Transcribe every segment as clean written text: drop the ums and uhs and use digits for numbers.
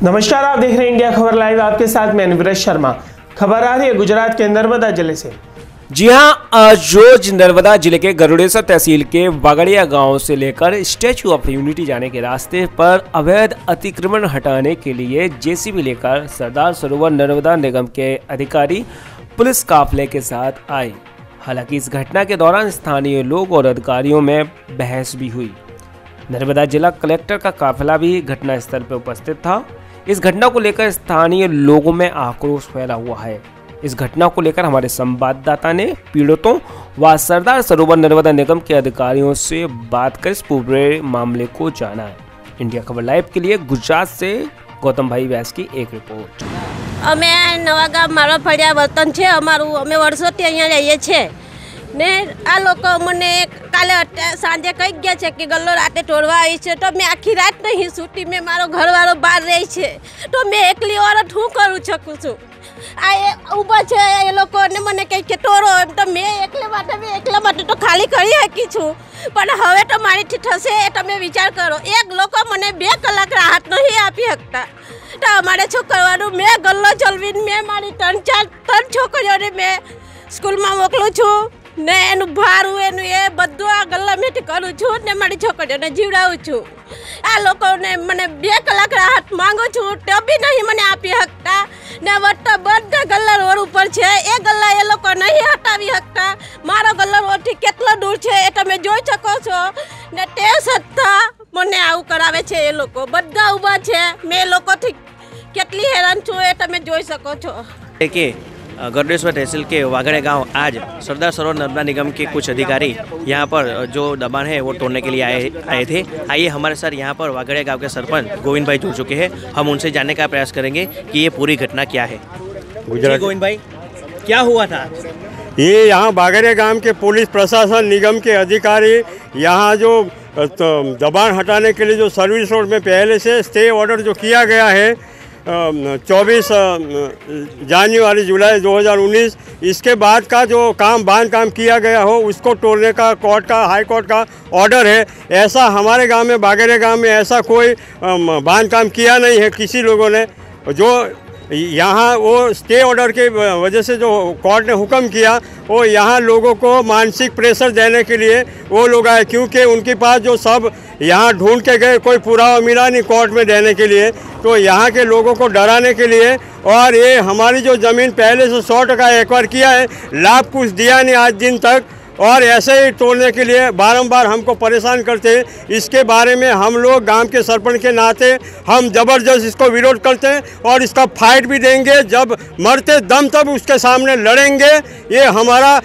नमस्कार, आप देख रहे हैं इंडिया खबर लाइव। आपके साथ मैं अनुव्रत शर्मा। खबर आ रही है गुजरात के नर्मदा जिले से। जी हां, आज रोज नर्मदा जिले के गरुड़ेश्वर तहसील के वागड़िया गांव से लेकर स्टैच्यू ऑफ यूनिटी जाने के रास्ते पर अवैध अतिक्रमण हटाने के लिए जेसीबी लेकर सरदार सरोवर नर्मदा निगम के अधिकारी पुलिस काफिले के साथ आए। हालांकि इस घटना के दौरान स्थानीय लोग और अधिकारियों में बहस भी हुई। नर्मदा जिला कलेक्टर का काफिला भी घटनास्थल पर उपस्थित था। इस घटना को लेकर स्थानीय लोगों में आक्रोश फैला हुआ है। इस घटना को लेकर हमारे संवाददाता ने पीड़ितों व सरदार सरोवर नर्मदा निगम के अधिकारियों से बात कर इस पूरे मामले को जाना। इंडिया खबर लाइव के लिए गुजरात से गौतम भाई व्यास की एक रिपोर्ट। અમે નવાગામ મારો ફળિયા વતન છે અમારું। અમે વર્ષોથી અહીંયા રહીએ છીએ ને આ લોકો મને કાલે સાંજે કહી ગયા છે કે ગલ્લો રાતે તોડવા આવી છે, તો મેં આખી રાત નહીં સૂતી। મેં મારો ઘરવાળો બહાર રહી છે, તો મેં એકલી औरत શું કરું શકું છું? આ ઊભા છે એ લોકોને મને કહે કે તોડો એમ, તો મેં એકલા માટે તો ખાલી કરી શકી છું, પણ હવે તો મારીથી થશે એ તમે વિચાર કરો। એક લોકો મને 2 કલાક રાહત નહીં આપી શકતા, તો અમારે શું કરવાનું? મેં ગલ્લો ચલવીને મેં મારી 3 છોકરીઓને મેં સ્કૂલમાં મોકલું છું ને એનું ભારું એનું એ બધું આ ગલ્લામાંથી કરું છું ને મારી છોકરીઓને જીવડાવું છું। આ લોકોને મને 2 કલાક રાહત માંગુ છું, તો બી નહીં મને આપી શકતા ને બધા ગલ્લા રોડ ઉપર છે। એ ગલ્લા એ લોકો નહીં હટાવી શકતા। મારો ગલ્લો રોડથી કેટલો દૂર છે એ તમે જોઈ શકો છો ને તે છતાં મને આવું કરાવે છે એ લોકો। બધા ઊભા છે, મેં એ લોકોથી કેટલી હેરાન છું એ તમે જોઈ શકો છો। कि गरुड़ेश्वर तहसील के वागड़े गांव आज सरदार सरोवर नर्मदा निगम के कुछ अधिकारी यहां पर जो दबान है वो तोड़ने के लिए आए थे। आइए हमारे साथ यहां पर वागड़े गांव के सरपंच गोविंद भाई जुड़ चुके हैं। हम उनसे जानने का प्रयास करेंगे कि ये पूरी घटना क्या है। गोविंद भाई, क्या हुआ था? ये यहाँ वागड़े गांव के पुलिस प्रशासन निगम के अधिकारी यहाँ जो दबान हटाने के लिए जो सर्विस रोड में पहले से स्टे ऑर्डर जो किया गया है 24 जनवरी जुलाई 2019, इसके बाद का जो बांध काम किया गया हो उसको तोड़ने का कोर्ट का हाई कोर्ट का ऑर्डर है। ऐसा हमारे गांव में वागड़े गांव में ऐसा कोई बांध काम किया नहीं है किसी लोगों ने। जो यहाँ वो स्टे ऑर्डर के वजह से जो कोर्ट ने हुक्म किया वो यहाँ लोगों को मानसिक प्रेशर देने के लिए वो लोग आए, क्योंकि उनके पास जो सब यहाँ ढूंढ के गए कोई पुरावा मिला नहीं कोर्ट में देने के लिए, तो यहाँ के लोगों को डराने के लिए। और ये हमारी जो ज़मीन पहले से 100% एक्वायर किया है, लाभ कुछ दिया नहीं आज दिन तक, और ऐसे ही तोड़ने के लिए बारंबार हमको परेशान करते हैं। इसके बारे में हम लोग गांव के सरपंच के नाते हम ज़बरदस्त इसको विरोध करते हैं और इसका फाइट भी देंगे। जब मरते दम तक उसके सामने लड़ेंगे। ये हमारा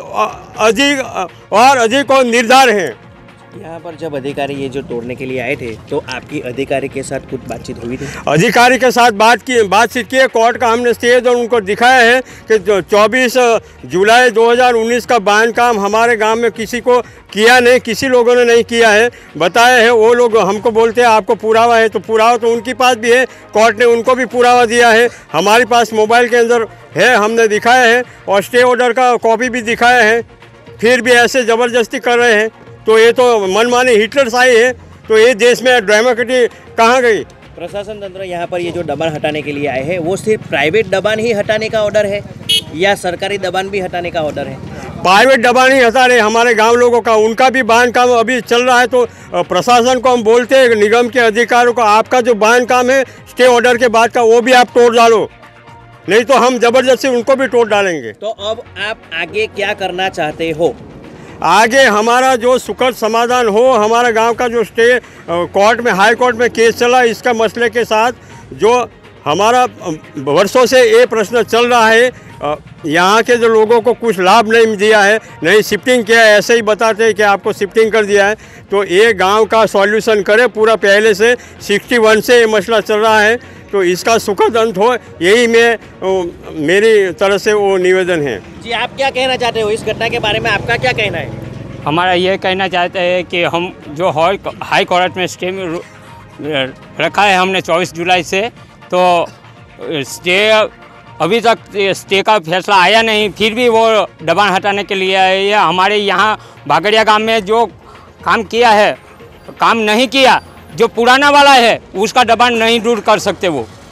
अधिक और निर्धार है। यहाँ पर जब अधिकारी ये जो तोड़ने के लिए आए थे तो आपकी अधिकारी के साथ कुछ बातचीत हुई थी? अधिकारी के साथ बातचीत की है। कोर्ट का हमने स्टे और उनको दिखाया है कि 24 जुलाई 2019 का बांध काम हमारे गांव में किसी को किया नहीं, किसी लोगों ने नहीं किया है, बताया है। वो लोग हमको बोलते हैं आपको पुरावा है, तो पुरावा तो उनके पास भी है, कोर्ट ने उनको भी पुरावा दिया है। हमारे पास मोबाइल के अंदर है, हमने दिखाया है और स्टे ऑर्डर का कॉपी भी दिखाया है। फिर भी ऐसे ज़बरदस्ती कर रहे हैं, तो ये तो मनमानी हिटलर शाही है। तो ये देश में डेमोक्रेसी कहाँ गई? प्रशासन तंत्र यहाँ पर ये जो दबान हटाने के लिए आए हैं वो सिर्फ प्राइवेट दबान ही हटाने का ऑर्डर है या सरकारी दबान भी हटाने का ऑर्डर है? प्राइवेट दबान ही हटा रहे हमारे गांव लोगों का, उनका भी बांध काम अभी चल रहा है। तो प्रशासन को हम बोलते हैं, निगम के अधिकारियों को, आपका जो बांध काम है स्टे ऑर्डर के बाद का वो भी आप तोड़ डालो, नहीं तो हम जबरदस्ती उनको भी तोड़ डालेंगे। तो अब आप आगे क्या करना चाहते हो? आगे हमारा जो सुखद समाधान हो, हमारा गांव का जो स्टे कोर्ट में हाई कोर्ट में केस चला इसका मसले के साथ, जो हमारा वर्षों से ये प्रश्न चल रहा है, यहाँ के जो लोगों को कुछ लाभ नहीं दिया है, नहीं शिफ्टिंग किया है, ऐसे ही बताते हैं कि आपको शिफ्टिंग कर दिया है, तो ये गांव का सॉल्यूशन करे। पूरा पहले से 61 से ये मसला चल रहा है, तो इसका सुखद अंत हो, यही मेरी तरफ से वो निवेदन है। जी, आप क्या कहना चाहते हो इस घटना के बारे में? आपका क्या कहना है? हमारा ये कहना चाहते हैं कि हम जो हाई कोर्ट में स्टे में रखा है हमने 24 जुलाई से, तो स्टे अभी तक स्टे का फैसला आया नहीं, फिर भी वो दबान हटाने के लिए आए। या हमारे यहाँ वागड़िया गांव में जो काम किया है, काम नहीं किया, जो पुराना वाला है उसका दबान नहीं दूर कर सकते वो।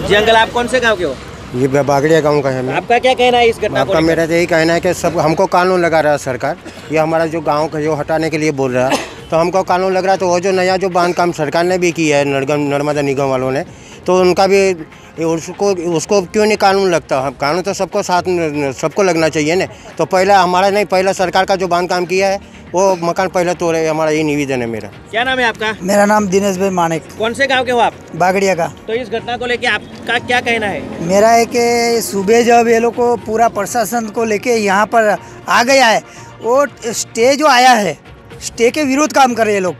जी अंकल, आप कौन से गांव के हो? ये बागड़िया गांव का है। मैं आपका क्या कहना है इस घटना को? आपका मेरा तो यही कहना है कि सब हमको कानून लगा रहा है सरकार। ये हमारा जो गांव का जो हटाने के लिए बोल रहा है, तो हमको कानून लग रहा है। तो वो जो नया जो बांध काम सरकार ने भी किया है, नर्मदा निगम वालों ने, तो उनका भी उसको क्यों नहीं कानून लगता? कानून तो सबको साथ सबको लगना चाहिए ना। तो पहला हमारा नहीं, पहला सरकार का जो बांध काम किया है वो मकान पहले तोड़े, हमारा ये निवेदन है मेरा। क्या नाम है आपका? मेरा नाम दिनेश भाई मानिक। कौन से गांव के हो आप? बागड़िया का। तो इस घटना को लेके आपका क्या कहना है? मेरा है कि सुबह जब ये लोग को पूरा प्रशासन को लेके यहाँ पर आ गया है, वो स्टे जो आया है, स्टे के विरोध काम कर रहे ये लोग।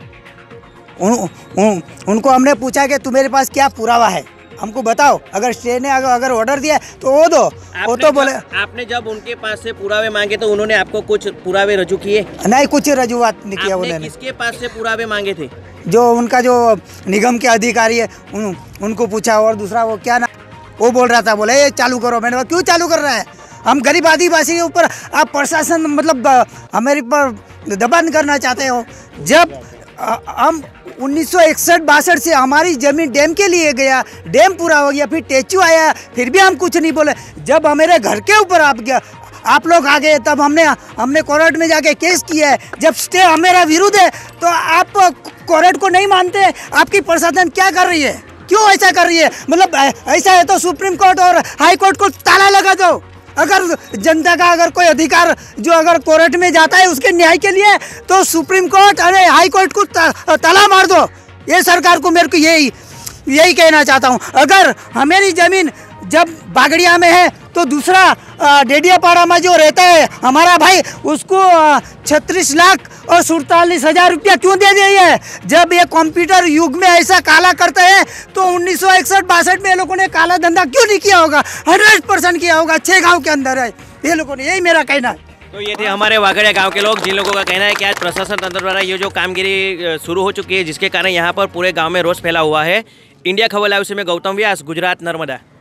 उनको हमने पूछा कि तुम्हारे पास क्या पुरावा है, हमको बताओ। अगर स्टे ने अगर ऑर्डर दिया तो वो दो। वो तो बोले आपने जब उनके पास से पुरावे मांगे तो उन्होंने आपको कुछ पुरावे रजू किए? नहीं, कुछ रजूआत नहीं किया उन्होंने। किसके पास से पुरावे मांगे थे? जो उनका जो निगम के अधिकारी है उनको पूछा। और दूसरा वो क्या ना, वो बोल रहा था, बोले ये चालू करो। मैंने बोला क्यों चालू कर रहा है? हम गरीब आदिवासी के ऊपर आप प्रशासन मतलब हमारे पर दबान करना चाहते हो। जब हम 1961-62 से हमारी ज़मीन डैम के लिए गया, डैम पूरा हो गया, फिर टेचू आया, फिर भी हम कुछ नहीं बोले। जब हमारे घर के ऊपर आप लोग आ गए, तब हमने कोर्ट में जाके केस किया है। जब स्टे हमारा विरुद्ध है तो आप कोर्ट को नहीं मानते। आपकी प्रशासन क्या कर रही है? क्यों ऐसा कर रही है? मतलब ऐसा है तो सुप्रीम कोर्ट और हाई कोर्ट को ताला लगा दो। अगर जनता का अगर कोई अधिकार जो अगर कोर्ट में जाता है उसके न्याय के लिए, तो सुप्रीम कोर्ट अरे हाई कोर्ट को ताला मार दो। ये सरकार को मेरे को यही कहना चाहता हूँ। अगर हमारी ज़मीन जब बागड़िया में है तो दूसरा डेडियापाड़ा में जो रहता है हमारा भाई, उसको 36 लाख और 47,000 रुपया क्यों दे दिया है? जब ये कंप्यूटर युग में ऐसा काला करते हैं तो 1961-62 में ये लोगों ने काला धंधा क्यों नहीं किया होगा? 100% किया होगा। 6 गाँव के अंदर है ये लोगों ने, यही मेरा कहना है। तो ये थे हमारे वागड़िया गांव के लोग, जिन लोगों का कहना है कि आज प्रशासन तंत्र द्वारा ये जो कामगिरी शुरू हो चुकी है, जिसके कारण यहाँ पर पूरे गांव में रोष फैला हुआ है। इंडिया खबर लाइव से मैं गौतम व्यास, गुजरात, नर्मदा।